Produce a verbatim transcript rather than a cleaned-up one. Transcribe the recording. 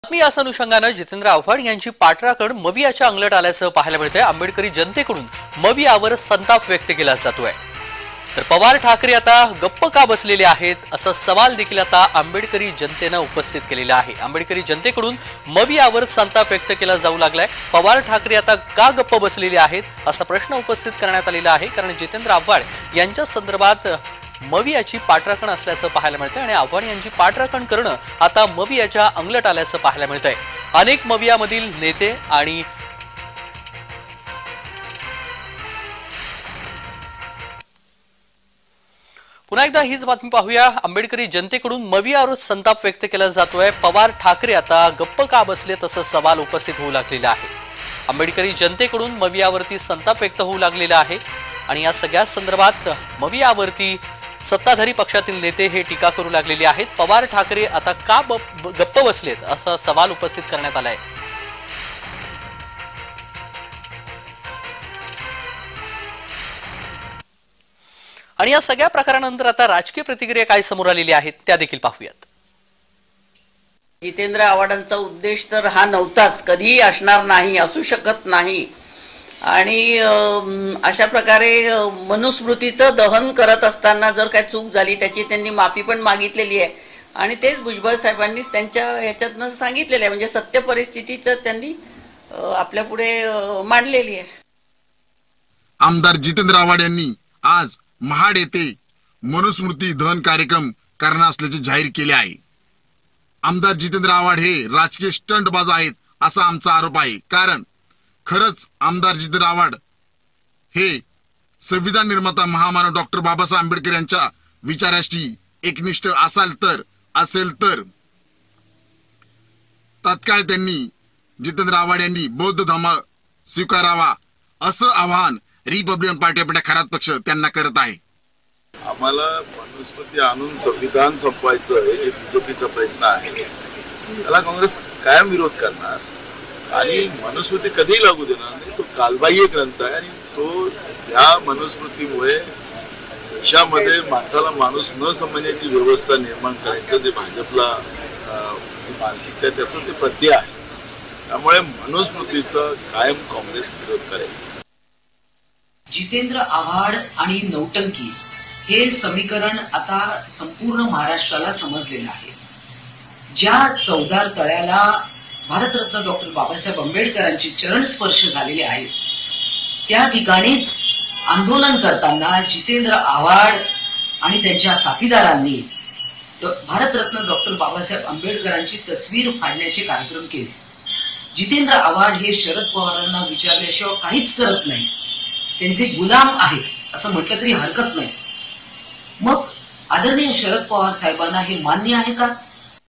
बातमी याच अनुषंगाने जितेंद्र आव्हाड यांची पाठराखण मवियाच्या अंगलट आल्याचं पाहायला मिळतंय। आंबेडकरी जनतेकडून मवियावर संताप व्यक्त केला जातोय। तर पवार ठाकरे आता गप्प का बसलेले आहेत असा सवाल देखील आता आंबेडकरी जनतेने उपस्थित केलेला आहे। आंबेडकरी जनतेकडून मवियावर संताप व्यक्त केला जाऊ लागलाय। पवार ठाकरे आता का गप्प बसलेले आहेत असा प्रश्न उपस्थित करण्यात आलेला आहे, कारण जितेंद्र आव्हाड यांच्या संदर्भात मवियाची पाठराखण असल्याचं पाहायला मिळतंय आणि आव्हाड यांची पाठराखण करणं आता मवियाच्या अंगलट आल्याचं पाहायला मिळतंय। अनेक मवियामधील नेते आणि पुन्हा एकदा हीच बातमी पाहूया। आंबेडकरी जनतेकडून मवियावर संताप व्यक्त केला जातोय। पवार ठाकरे आता गप्प का बसले तसा सवाल उपस्थित होऊ लागलेला आहे। आंबेडकरी जनतेकडून मवियावरती संताप व्यक्त होऊ लागलेला आहे आणि या सगळ्या संदर्भात मवियावरती सत्ताधारी पक्षातील नेते हे टीका करू लागलेले आहेत। पवार ठाकरे आता का गप्प बसलेत असा सवाल उपस्थित करण्यात आलाय। आणि या सगळ्या प्रकारानंतर आता राजकीय प्रतिक्रिया काय समोर आलेली आहेत त्या देखील पाहूयात। जितेंद्र आव्हाडांचा उद्देश तर हा नव्हताच, कधीही असणार नाही, असू शकत नाही। आणि अशा प्रकारे मनुस्मृतीचं दहन करत असताना जर काय चूक झाली त्याची त्यांनी माफी पण मागितलेली आहे आणि तेच भुजबळ साहेबांनी त्यांच्या ह्याच्यातनं सांगितलेलं आहे, म्हणजे सत्य परिस्थितीचं त्यांनी आपल्या पुढे मांडलेली आहे। आमदार जितेंद्र आव्हाड यांनी आज महाड येथे मनुस्मृती दहन कार्यक्रम करणार असल्याचे जाहीर केले आहे। आमदार जितेंद्र आव्हाड हे राजकीय स्टंटबाज आहेत असा आमचा आरोप आहे, कारण खरंच आमदार जितेंद्र आव्हाड हे संविधान निर्माता महामानव डॉक्टर बाबासाहेब आंबेडकर यांच्या विचाराशी एकनिष्ठ असाल तर असेल तर तात्काळ त्यांनी जितेंद्र आव्हाड यांनी बौद्ध धर्म स्वीकारावा असं आवाहन रिपब्लिकन पार्टी आपल्या खरात पक्ष त्यांना करत आहे। आम्हाला मनुस्मृती आणून संविधान संपवायचं हे बीजेपीचा प्रयत्न आहे, त्याला काँग्रेस कायम विरोध करणार आणि मनुस्मृती कधीही लागू देणार नाही। तो कालबाह्य ग्रंथ आहे आणि तो या मनुस्मृतीमुळे देशामध्ये माणसाला माणूस न समजण्याची व्यवस्था निर्माण करायचं जे भाजपला मानसिकता आहे त्याचं ते पद्य आहे। त्यामुळे मनुस्मृतीचा कायम काँग्रेस विरोध करेल। जितेंद्र आव्हाड आणि नौटंकी हे समीकरण आता संपूर्ण महाराष्ट्राला समजलेलं आहे। ज्या चौदार तळ्याला भारतरत्न डॉक्टर बाबासाहेब आंबेडकरांचे चरण स्पर्श झालेले आहेत त्या ठिकाणीच आंदोलन करताना जितेंद्र आव्हाड आणि त्यांच्या साथीदारांनी भारतरत्न डॉक्टर बाबासाहेब आंबेडकरांची तस्वीर फाडण्याचे कार्यक्रम केले। जितेंद्र आव्हाड हे शरद पवारांना विचारल्याशिवाय काहीच करत नाही, त्यांचे गुलाम आहेत असं म्हटलं तरी हरकत नाही। मग आदरणीय शरद पवार साहेबांना हे मान्य आहे का?